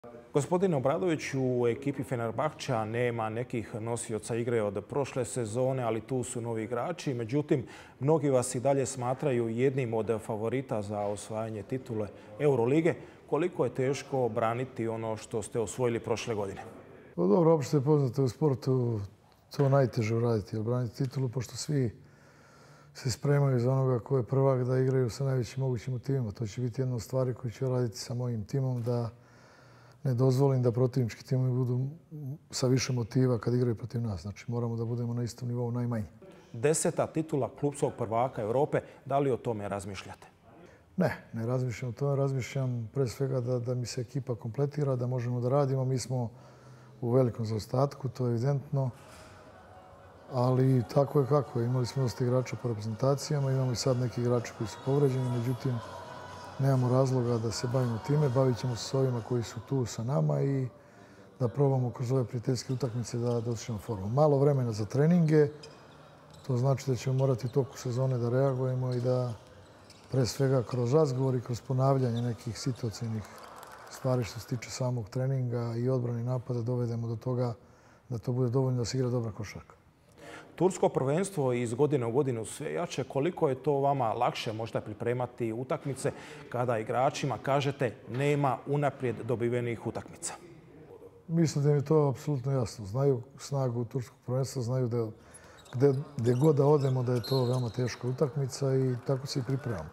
Gospodine Obradović, u ekipi Fenerbahčea nema nekih nosioca igre od prošle sezone, ali tu su novi igrači. Međutim, mnogi vas i dalje smatraju jednim od favorita za osvajanje titule Eurolige. Koliko je teško braniti ono što ste osvojili prošle godine? Pa dobro, opšte je poznato u sportu, to najteže uraditi, braniti titulu, pošto svi se spremaju za onoga ko je prvak da igraju sa najvećim mogućim motivima. To će biti jedna od stvari koju ću raditi sa mojim timom, da ne dozvolim da protivnički timovi budu sa više motiva kad igraju protiv nas. Znači, moramo da budemo na istom nivou najmanje. 10. titula klupskog prvaka Europe, da li o tome razmišljate? Ne razmišljam o tome. Razmišljam pre svega da mi se ekipa kompletira, da možemo da radimo. Mi smo u velikom zaostatku, to je evidentno. Ali tako je kako je. Imali smo dosta igrača po reprezentacijama, imamo i sad neki igrači koji su povređeni, međutim, nemamo razloga da se bavimo time. Bavit ćemo se s ovima koji su tu sa nama i da probamo kroz ove prijateljske utakmice da dostignemo formu. Malo vremena za treninge, to znači da ćemo morati u toku sezone da reagujemo i da pre svega kroz razgovor i kroz ponavljanje nekih situacijnih stvari što se tiče samog treninga i odbrane napada dovedemo do toga da to bude dovoljno da se igra dobra košarka. Tursko prvenstvo iz godine u godinu sve jače. Koliko je to vama lakše možda pripremati utakmice kada igračima kažete nema unaprijed dobivenih utakmica? Mislim da im je to apsolutno jasno. Znaju snagu turskog prvenstva, znaju da gdje god da odemo da je to veoma teška utakmica i tako se i pripremamo.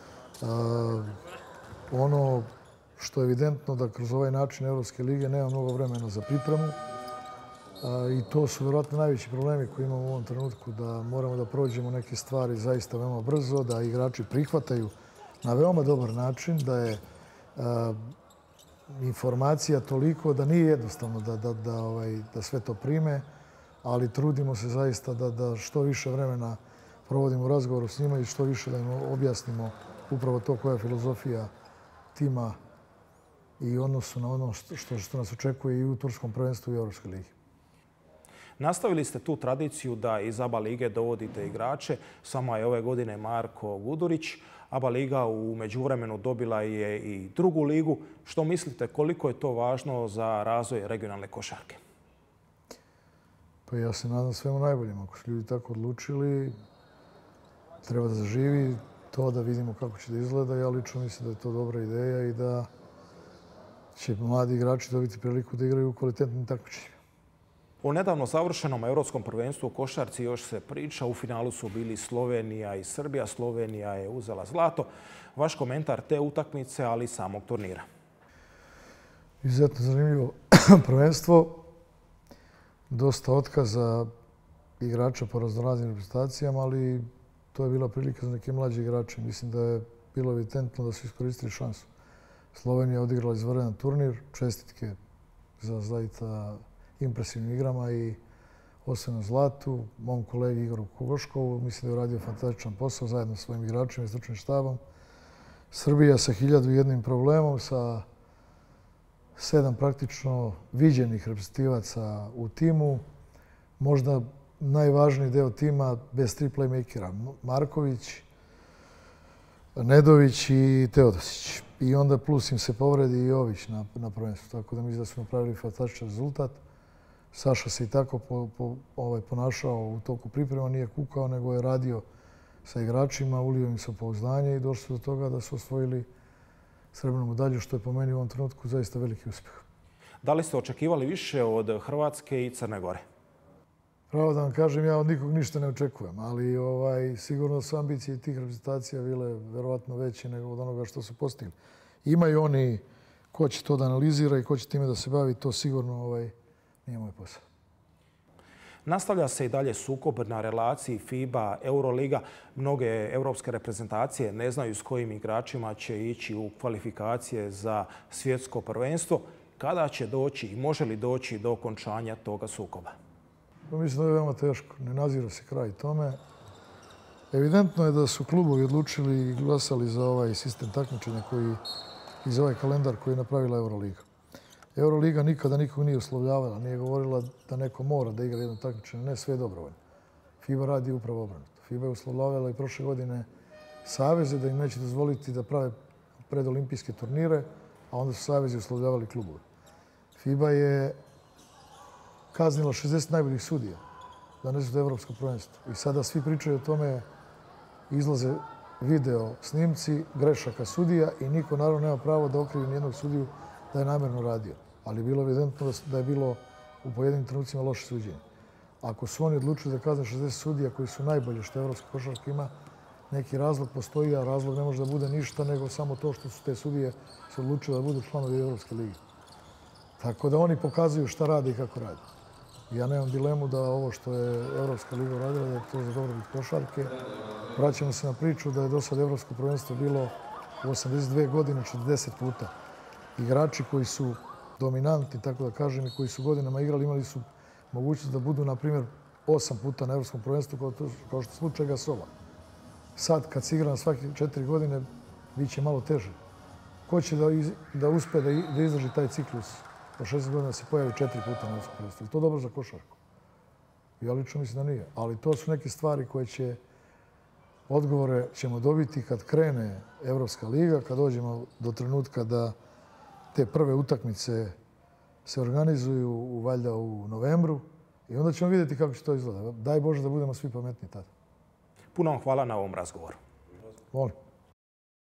Ono što je evidentno da kroz ovaj način Evropske lige nema mnogo vremena za pripremu i to su vjerojatno najveći problemi koji imamo u ovom trenutku, da moramo da prođemo neke stvari zaista veoma brzo, da igrači prihvataju na veoma dobar način, da je informacija toliko da nije jednostavno da sve to prime, ali trudimo se zaista da što više vremena provodimo u razgovoru s njima i što više da im objasnimo upravo to koja je filozofija tima i odnosu na ono što nas očekuje i u turskom prvenstvu i Evropskoj ligi. Nastavili ste tu tradiciju da iz ABA lige dovodite igrače. Samo je ove godine Marko Gudurić. ABA liga u međuvremenu dobila je i drugu ligu. Što mislite koliko je to važno za razvoj regionalne košarke? Pa ja se nadam svemu najboljem. Ako su ljudi tako odlučili, treba da zaživi to, da vidimo kako će da izgleda. Ja lično mislim da je to dobra ideja i da će mladi igrači dobiti priliku da igraju u kvalitetnim takmičenjima. O nedavno završenom Evropskom prvenstvu u košarci još se priča. U finalu su bili Slovenija i Srbija. Slovenija je uzela zlato. Vaš komentar te utakmice, ali i samog turnira? Izuzetno zanimljivo prvenstvo. Dosta otkaza igrača po raznoraznim reprezentacijama, ali to je bila prilika za neke mlađe igrače. Mislim da je bilo evidentno da su iskoristili šansu. Slovenija je odigrala izvanredan turnir. Čestitke za zaista impresivnim igrama i osvojenom zlatu. Mom kolegi Igoru Kogoškovu mislim da je uradio fantastičan posao zajedno sa svojim igračima i stručnim štabom. Srbija sa 1001 problemom, sa 7 praktično viđenih reprezentativaca u timu. Možda najvažniji deo tima bez 3 playmakera. Marković, Nedović i Teodosić. I onda plus im se povredi i Jović na prvenstvu. Tako da mislim da su napravili fantastičan rezultat. Saša se i tako ponašao u toku priprema, nije kukao, nego je radio sa igračima, ulio im se pouzdanje i došli do toga da su osvojili srebrnu medalju, što je po meni u ovom trenutku zaista veliki uspjeh. Da li ste očekivali više od Hrvatske i Crne Gore? Pravo da vam kažem, ja od nikog ništa ne očekujem, ali sigurno su ambicije tih reprezentacija bile verovatno veće nego od onoga što su postigli. Imaju oni ko će to da analizira i ko će time da se bavi, to sigurno nije moj posao. Nastavlja se i dalje sukob na relaciji FIBA-Euroliga. Mnoge evropske reprezentacije ne znaju s kojim igračima će ići u kvalifikacije za svjetsko prvenstvo. Kada će doći i može li doći do okončanja toga sukoba? Mislim da je veoma teško. Ne nazira se kraj tome. Evidentno je da su klubovi odlučili i glasali za ovaj sistem takmičenja i za ovaj kalendar koji je napravila Euroliga. Euroliga nikada nikog nije uslovljavala, nije govorila da neko mora da igra jedno takmičenje. Ne, sve je dobrovoljno. FIBA radi upravo obrnuto. FIBA je uslovljavala i prošle godine saveze da im neće dozvoliti da prave predolimpijske turnire, a onda su savezi uslovljavali klubove. FIBA je kaznila 60 najboljih sudija da ne su do evropskog prvenstva. I sada svi pričaju o tome, izlaze video snimci grešaka sudija i niko naravno nema pravo da okrivi nijednog sudiju da je namjerno radio. Ali je bilo evidentno da je bilo u pojedinim trenucima loše suđenje. Ako su oni odlučili da kazne 60 sudija koji su najbolji što evropska košarka ima, neki razlog postoji, a razlog ne može da bude ništa nego samo to što su te sudije se odlučile da budu članovi Evropske lige. Tako da oni pokazuju šta rade i kako rade. Ja nemam dilemu da ovo što je Evropska liga uradila, da je to za dobrobit košarke. Vraćamo se na priču da je do sad Evropsko prvenstvo bilo u 82 godine 40 puta. Igrači koji su dominantni, tako da kažem, i koji su godinama igrali, imali su mogućnost da budu, na primjer, 8 puta na Evropskom prvenstvu, kao što je slučaj Gasola. Sad, kad se igra na svake 4 godine, bit će malo teže. Ko će da uspe da izdrži taj ciklus od 60 godina da se pojavi 4 puta na Evropskom prvenstvu? Je to dobro za košarku? Ja lično mislim da nije. Ali to su neke stvari koje će, odgovore ćemo dobiti kad krene Evropska liga, kad dođemo do trenutka da te prve utakmice se organizuju valjda u novembru i onda ćemo vidjeti kako će to izgleda. Daj Bože da budemo svi pametni tada. Puno vam hvala na ovom razgovoru. Molim.